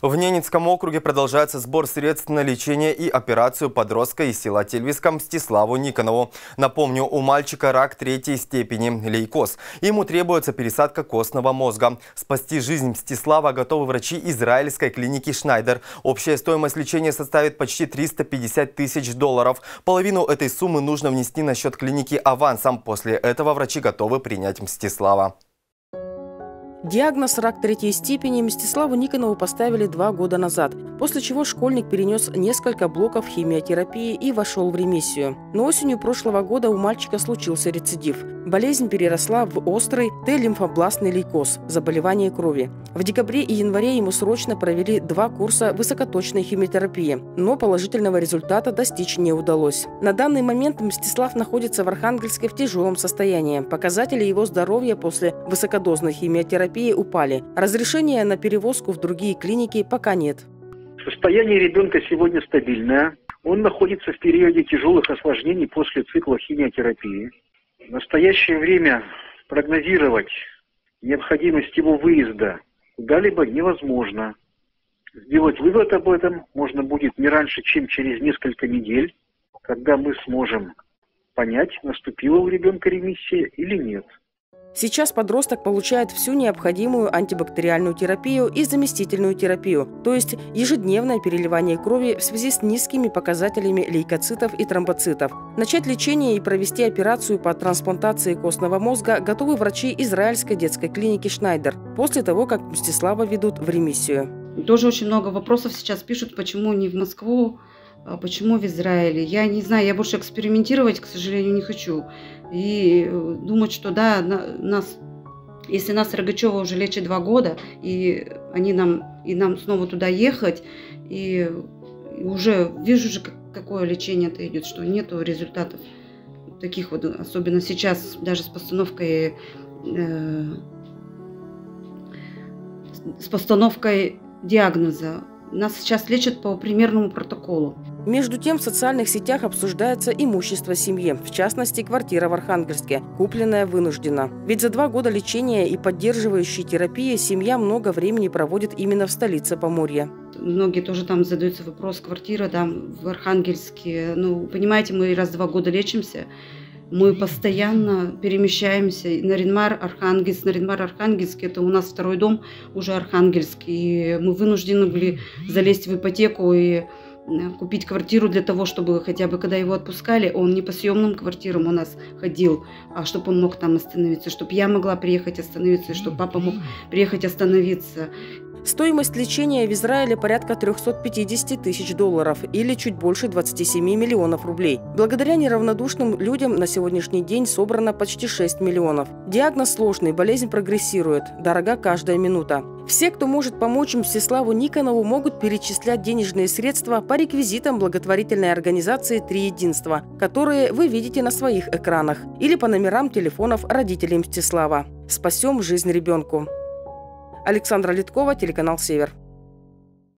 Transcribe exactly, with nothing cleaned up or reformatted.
В Ненецком округе продолжается сбор средств на лечение и операцию подростка из села Тельвиска Мстиславу Никонову. Напомню, у мальчика рак третьей степени – лейкоз. Ему требуется пересадка костного мозга. Спасти жизнь Мстислава готовы врачи израильской клиники «Шнайдер». Общая стоимость лечения составит почти триста пятьдесят тысяч долларов. Половину этой суммы нужно внести на счет клиники авансом. После этого врачи готовы принять Мстислава. Диагноз «рак третьей степени» Мстиславу Никонову поставили два года назад, после чего школьник перенес несколько блоков химиотерапии и вошел в ремиссию. Но осенью прошлого года у мальчика случился рецидив. Болезнь переросла в острый Т-лимфобластный лейкоз – заболевание крови. В декабре и январе ему срочно провели два курса высокоточной химиотерапии, но положительного результата достичь не удалось. На данный момент Мстислав находится в Архангельске в тяжелом состоянии. Показатели его здоровья после высокодозной химиотерапии упали. Разрешения на перевозку в другие клиники пока нет. Состояние ребенка сегодня стабильное. Он находится в периоде тяжелых осложнений после цикла химиотерапии. В настоящее время прогнозировать необходимость его выезда куда-либо невозможно. Сделать вывод об этом можно будет не раньше, чем через несколько недель, когда мы сможем понять, наступила у ребенка ремиссия или нет. Сейчас подросток получает всю необходимую антибактериальную терапию и заместительную терапию, то есть ежедневное переливание крови в связи с низкими показателями лейкоцитов и тромбоцитов. Начать лечение и провести операцию по трансплантации костного мозга готовы врачи израильской детской клиники «Шнайдер» после того, как Мстислава ведут в ремиссию. Тоже очень много вопросов сейчас пишут, почему не в Москву, почему в Израиле. Я не знаю, я больше экспериментировать, к сожалению, не хочу. И думать, что да, нас, если нас Рогачева уже лечит два года, и они нам, и нам снова туда ехать, и уже вижу же, какое лечение-то идет, что нету результатов таких вот, особенно сейчас, даже с постановкой, э, с постановкой диагноза. Нас сейчас лечат по примерному протоколу. Между тем, в социальных сетях обсуждается имущество семьи, в частности, квартира в Архангельске, купленная вынужденно. Ведь за два года лечения и поддерживающей терапии семья много времени проводит именно в столице Поморья. Многие тоже там задаются вопрос, квартира там в Архангельске. Ну, понимаете, мы раз в два года лечимся. Мы постоянно перемещаемся. Наринмар, Архангельск, Наринмар, Архангельск. Это у нас второй дом, уже Архангельск. И мы вынуждены были залезть в ипотеку и купить квартиру для того, чтобы хотя бы, когда его отпускали, он не по съемным квартирам у нас ходил, а чтобы он мог там остановиться, чтобы я могла приехать остановиться, чтобы папа мог приехать остановиться. Стоимость лечения в Израиле порядка трёхсот пятидесяти тысяч долларов или чуть больше двадцати семи миллионов рублей. Благодаря неравнодушным людям на сегодняшний день собрано почти шесть миллионов. Диагноз сложный, болезнь прогрессирует, дорога каждая минута. Все, кто может помочь Мстиславу Никонову, могут перечислять денежные средства по реквизитам благотворительной организации «Три единства», которые вы видите на своих экранах, или по номерам телефонов родителей Мстислава. Спасем жизнь ребенку. Александра Литкова, телеканал «Север».